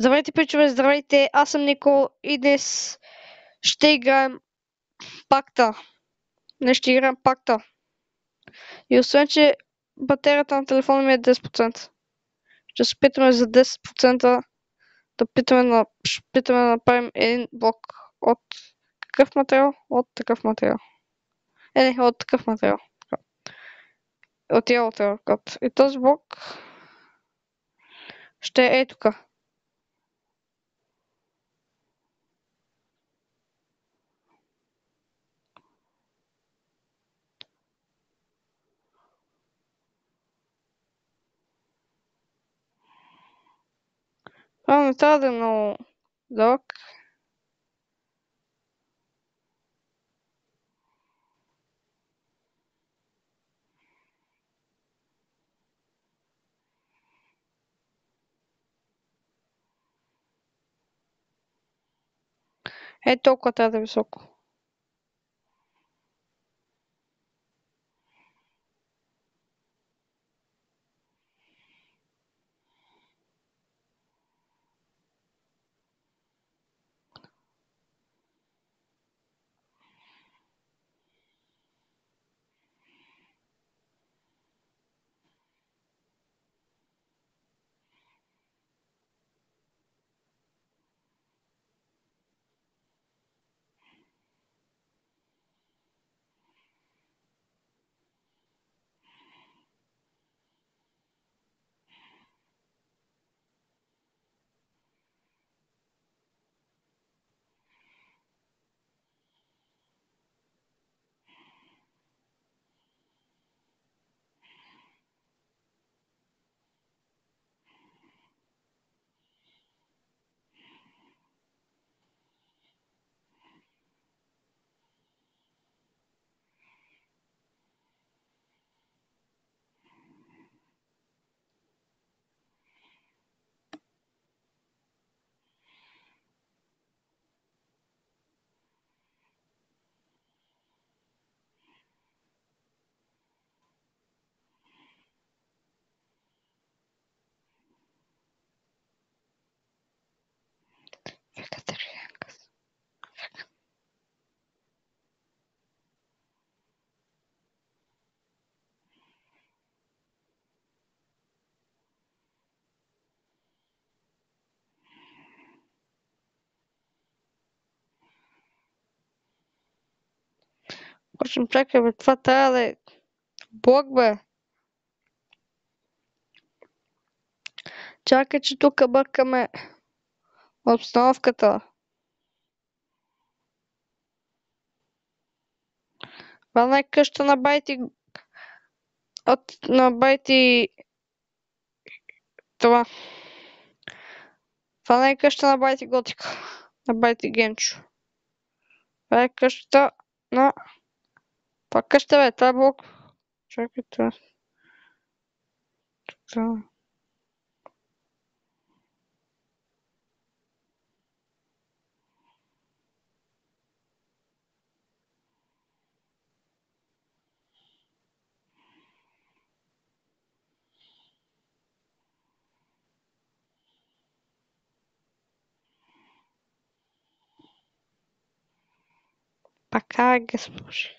Здравейте, пичове, здравейте! Аз съм Нико и днес ще играем пакта. Днес ще играем пакта. И освен, че батерията на телефона ми е 10%. Ще се питаме за 10% ще питаме да направим един блок от какъв материал? От такъв материал. Не, от такъв материал. От yellow код. И този блок ще е тук. Това не трябва да е много дълъг. Е, толкова трябва да е високо. Впрочем, чакай, бе, това трябва да е блок, бе. Чакай, че тук бъркаме обстановката. Това е къща на байти. На байти. Това. Това не е къща на байти готика. На байти генчо. Това е къща на... Това къща, бе, това е блок. Чакай, това. Така ги сложи.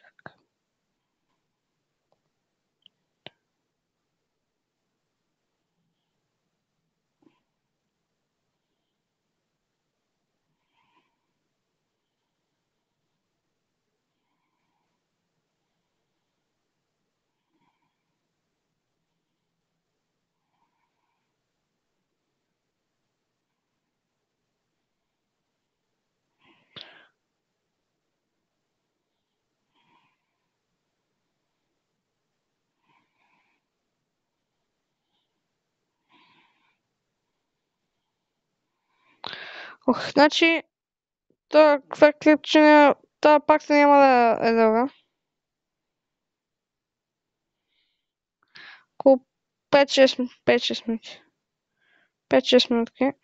Ох, значи... Това клипче, това пак няма да е дълга. Около 5-6 минути. 5-6 минутки.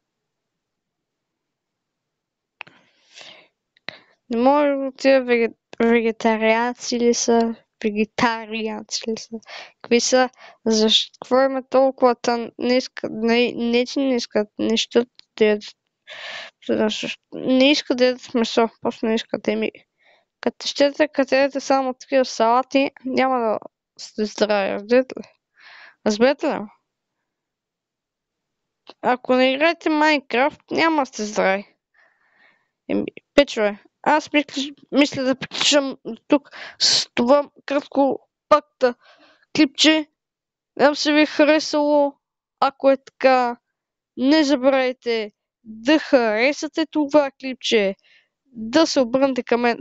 Не може да отида Вегетарианци ли са? Вегетарианци ли са? Какви са? Какво има толкова не искат, не че не искат, не щат да ядат. Не искат да ядат месо, просто не искат. Като щете, като ядете само такива салати, няма да сте здрави, разбирате ли? Ако не играете Майнкрафт, няма да сте здрави. Пичове, аз мисля да приключвам тук с това кратко пакта клипче. Надявам се ви е харесало. Ако е така, не забравяйте да харесате това клипче, да се обърнете към мен.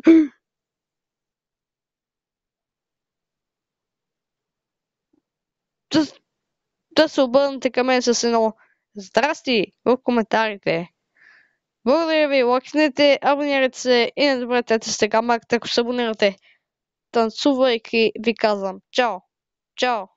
Да се обърнете към мен с едно здрасти в коментарите. Благодаря ви, лайкнете, абонирайте се и не забравяйте с така марката, ако се абонирате. Танцувайки ви казвам чао! Чао!